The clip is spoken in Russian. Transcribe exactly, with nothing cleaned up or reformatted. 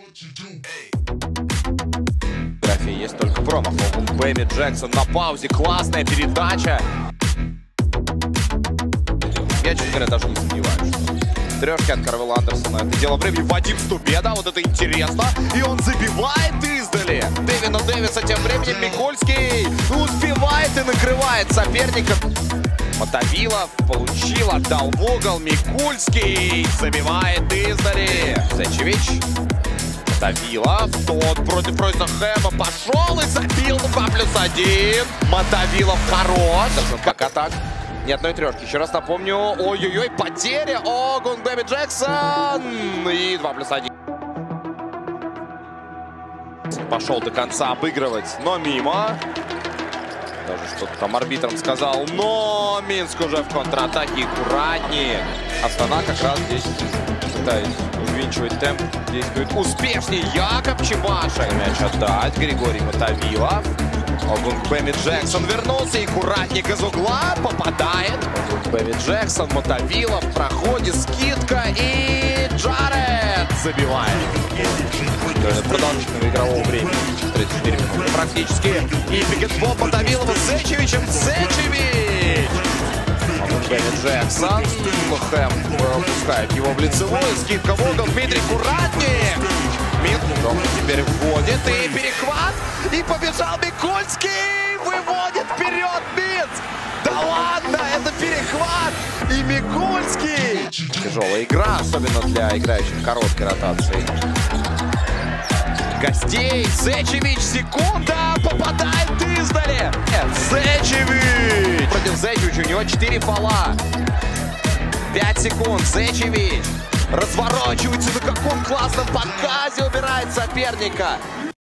Фотографии есть только промах. Бэми Джексон на паузе. Классная передача. Я, честно говоря, даже не сомневаюсь. Трешки от Карвела Андерсона. Это дело времени. Вадим Стубеда. Вот это интересно. И он забивает издали. Дэвина Дэвиса тем временем Микульский успевает и накрывает соперника. Мотовилов получил, отдал в угол. Микульский забивает издали. Зечевич. Мотовилов. Тот против Ройса Хэма пошел и забил два плюс один. Мотовилов хорош. Пока так. Ни одной трешки. Еще раз напомню. Ой-ой-ой, потеря. О, Бэми Джексон. И два плюс один. Пошел до конца обыгрывать, но мимо. Даже что-то там арбитром сказал. Но Минск уже в контратаке. Аккуратнее. Астана как раз здесь, пытаясь увеличивать темп, действует успешнее. Яков Чебаша. Мяч отдать. Григорий Мотовилов. Бэми Джексон вернулся и аккуратненько из угла попадает. Бэми Джексон, Мотовилов, проходит скидка и Джаред забивает. Продолжительного игрового времени. тридцать четыре минуты практически. И пикетбол Мотовилова с Зечевичем. Зечевич! Бэми Джексон. Хэм выпускает его в лицевую. Скидка в угол. Дмитрий аккуратнее. Минск теперь вводит и перехват. И побежал Микульский. Выводит вперед Минск. Да ладно, это перехват. И Микульский. Тяжелая игра, особенно для играющих короткой ротации. Гостей. Зечевич. Секунда. Попадает издали. Зечевич. Против Зечевича у него четыре фола. пять секунд. Зечевич разворачивается, на каком классном показе убирает соперника.